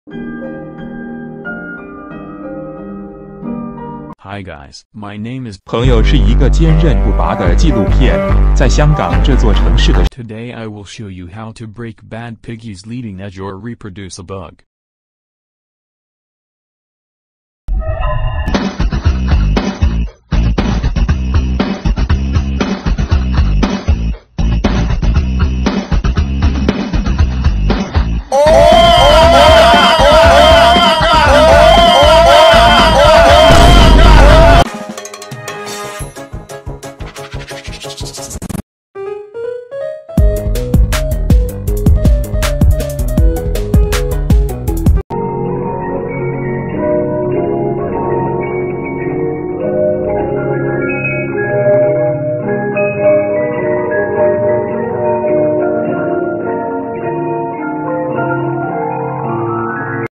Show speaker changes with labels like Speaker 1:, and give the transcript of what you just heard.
Speaker 1: Hi guys, my name is
Speaker 2: 朋友是一个坚韧不拔的纪录片，在香港这座城市的。
Speaker 1: Today I will show you how to break bad piggies leading edge or reproduce a bug.